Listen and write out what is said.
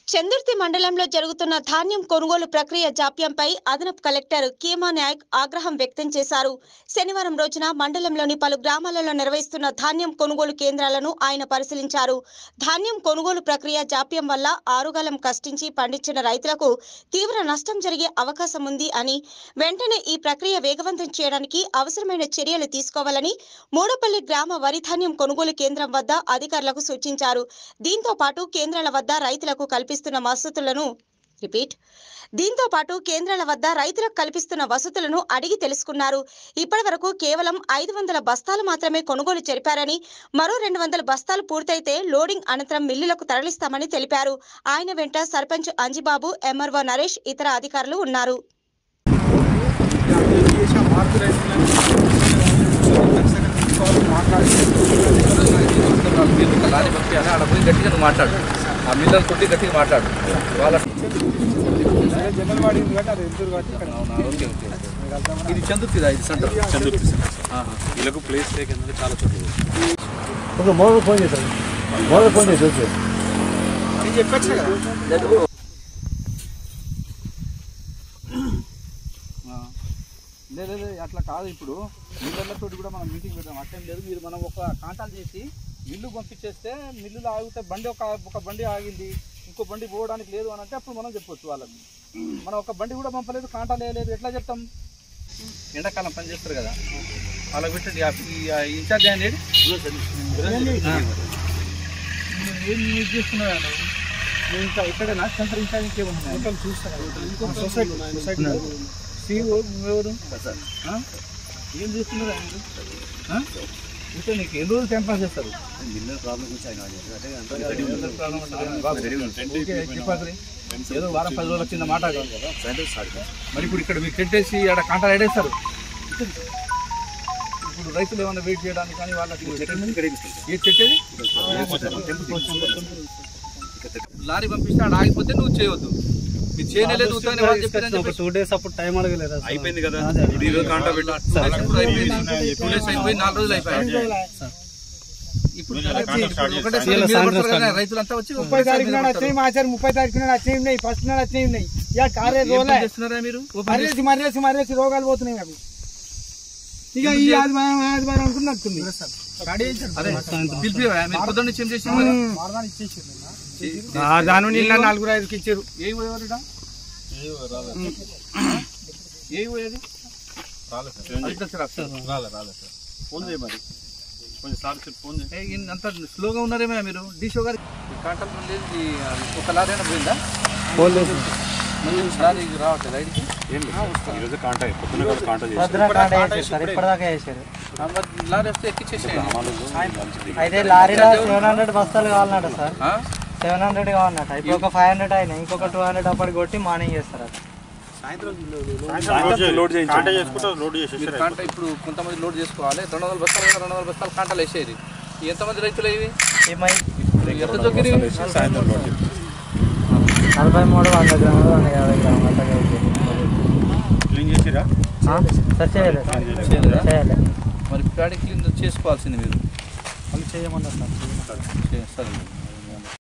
చందుర్తి మండలంలో జరుగుతున్న ధాన్యం కొనుగోలు ప్రక్రియ జాప్యంపై అదనపు కలెక్టర్ కీమా నాయక్ ఆగ్రహం వ్యక్తం చేశారు. శనివారం రోజున మండలంలోని పలు గ్రామాలలో నిర్వహిస్తున్న ధాన్యం కొనుగోలు కేంద్రాలను ఆయన పరిశీలించారు. ధాన్యం కొనుగోలు ప్రక్రియ జాప్యం వల్ల ఆరుగాలం కష్టించి పండించిన రైతులకు తీవ్ర నష్టం జరిగే అవకాశం ఉంది అని, వెంటనే ఈ ప్రక్రియ వేగవంతం చేయడానికి అవసరమైన చర్యలు తీసుకోవాలని మూడపల్లి గ్రామ వరి ధాన్యం కొనుగోలు కేంద్రం వద్ద అధికారులకు సూచించారు. దీంతో పాటు కేంద్రాల వద్ద రైతులకు కల్పిస్తున్న వసతులను అడిగి తెలుసుకున్నారు. ఇప్పటివరకు కేవలం 500 బస్తాలు మాత్రమే కొనుగోలు జరిపారని, మరో 200 బస్తాలు పూర్తయితే లోడింగ్ అనంతరం మిల్లులకు తరలిస్తామని తెలిపారు. ఆయన వెంట సర్పంచ్ అంజిబాబు, ఎంఆర్ఓ నరేష్, ఇతర అధికారులు ఉన్నారు. ఆ మిల్లలు కొట్టి గట్టిగా మాట్లాడు ఇది చందుర్తిదా? ఇది సెంటర్ చందుర్తి వీళ్ళకు ప్లేస్ లేక చాలా చోట్ల ఫోన్ చేశారు చెప్పచ్చు కదా. లేదు అట్లా కాదు. ఇప్పుడు మిల్లర్లతో కూడా మనం మీటింగ్ పెడతాం. అట్లేం లేదు. మీరు మనం ఒక కాంటాక్ట్ చేసి మిల్లు పంపించేస్తే మిల్లులో ఆగితే బండి ఒక బండి ఆగింది, ఇంకో బండి పోవడానికి లేదు అని అంటే అప్పుడు మనం చెప్పొచ్చు వాళ్ళకి. మనం ఒక బండి కూడా పంపలేదు, కాంటాలు వేయలేదు, ఎట్లా చెప్తాం? ఎండాకాలం పని చేస్తారు కదా వాళ్ళకి పెట్టండి. ఇన్ఛార్జ్ అయ్యండి. ఏం యూజ్ చేస్తున్నాను ఇంకా ఇక్కడేనా సెంటర్ ఇన్ఛార్జ్ ఇంకేమన్నా చూస్తాను. CEO ఎవరు ఏం చేస్తున్నారు? ఇంకా నీకు ఎన్ని రోజులు టైం పాస్ చేస్తారు? ఏదో వారం 10 రోజుల కింద మాట్లాడాలి కదా. మరి ఇప్పుడు ఇక్కడ మీకు టెంటేసి ఆడ కాంటాలు ఎడేస్తారు. ఇప్పుడు రైతులు ఏమైనా వెయిట్ చేయడానికి కానీ వాళ్ళకి ఏది చెట్టేది లారీ పంపిస్తే ఆడ ఆగిపోతే నువ్వు చేయవద్దు. మీరు చేయలేదు. 2 days అప్పుడు టైం అడగలేదు. అయిపోయింది కదా. ఇప్పుడు కాంటా అయిపోయింది. 2 days అయిపోయి 4 రోజులు అయిపోయాయి. ఇప్పుడు రైతులంతా వచ్చి 30 తారీఖు నాడు వచ్చినాయి. మాచారు 30 తారీఖు నాడు వచ్చినాయి ఉన్నాయి. ఫస్ట్ నాడు వచ్చినాయి ఉన్నాయి. ఇక కారే చేస్తున్నారా మీరు? మర్రేసి రోగాలు పోతున్నాయి అవి. ఇక ఈ ఆదివారం అనుకుని నడుతుంది. పొద్దున్న నుంచి ఏం చేసి దాని నిన్న 4-5కి ఇచ్చారు. ఏ పోయేవారు? ఏ పోయేది అంత స్లోగా ఉన్నారేమో మీరు. డీషో గారి కాంటాల్ ఒక లారీ అయినా పోయిందా? లారీ రావట్లేదు ఐడికి. లారీ వస్తే ఎక్కిచ్చేసేయండి. అయితే లారీలో 700 బస్తాలు కావాలన్నట సార్. 700 కావాలన్నట. ఇప్పుడు ఒక 500 అయినాయి. ఇంకొక 200 అప్పటికి కొట్టి మార్నింగ్ చేస్తారు. ఇప్పుడు కొంతమంది లోడ్ చేసుకోవాలి. 200 బస్తాలు 200 బస్తాలు కాంటాలు వేసేది. ఎంతమంది రైతులు ఇవి? ఎంత దొరికింది? 43, 100 గ్రాములు, 150 గ్రాములు సార్. చేయాలి. మరి ప్యాడీ క్లీన్ చేసుకోవాల్సింది మీరు. చేయమన్నారు సార్. సరే.